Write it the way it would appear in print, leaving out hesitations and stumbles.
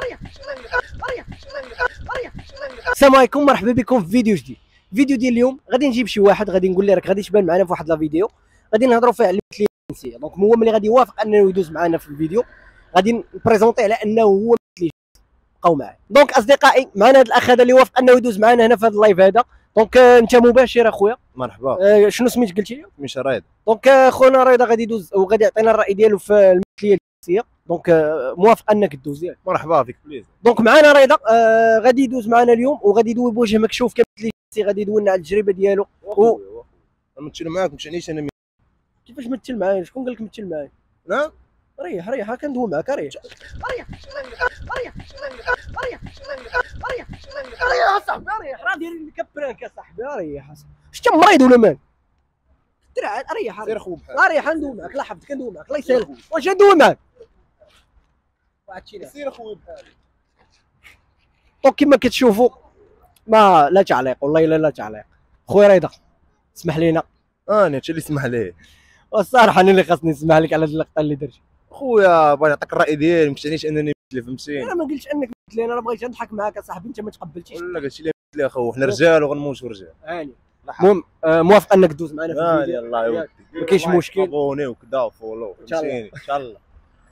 السلام عليكم، مرحبا بكم في فيديو جديد. فيديو ديال اليوم غادي نجيب شي واحد، غادي نقول ليه راك غادي تبان معنا في واحد لا فيديو، غادي نهضروا فيه على المثليه الجنسيه. دونك هو ملي غادي يوافق انه يدوز معنا في الفيديو غادي نبريزونطي على انه هو مثلي. بقاو معايا. دونك اصدقائي، معنا هذا الاخ هذا اللي وافق انه يدوز معنا هنا في هذا اللايف هذا. دونك انت مباشر اخويا. مرحبا. شنو سميت قلتي لي؟ مش ريض. دونك خونا رضا غادي يدوز وغادي يعطينا الراي ديالو في المثليه الجنسيه. دونك موافق انك دوز ياك؟ مرحبا فيك بليز. دونك معنا رضا غادي يدوز معنا اليوم وغادي يدوي بوجه مكشوف كمثلي جنسي، غادي يدوي لنا على التجربه ديالو. نمثل معاك ما تعنيش انا. كيفاش مثل معايا؟ شكون قال لك مثل معايا؟ لا ريح ريح، ها كندوي معاك. ريح ريح اصاحبي، ريح، راه دايرين لك برانك اصاحبي. ريح شتي مريض ولا مان؟ ريح سير خو بحال. ريح ندوي معاك. الله يحفظك ندوي معاك، الله يسهل. واش ندوي معاك؟ سير خويا بحال. دونك كما كتشوفوا ما لا تعليق، والله الا لا تعليق. خويا رضا اسمح لينا. انا هادشي اللي سمح ليه والصراحه انا اللي خاصني نسمح لك على هاد اللقطه اللي درتي. خويا. بغيت نعطيك الراي ديالي، ما تعنيش انني مثلي، فهمتيني؟ انا ما قلتش انك مثلي، انا بغيت نضحك معاك اصاحبي، انت ما تقبلتيش. ولا قلتي لي مثلي اخو، حنا رجال وغنموتوا رجال. هاني المهم موافق انك تدوز معنا في الفيديو. الله يوديك، ما كاينش مشكل. ابوني وكذا وفولو، فهمتيني؟ ان شاء الله.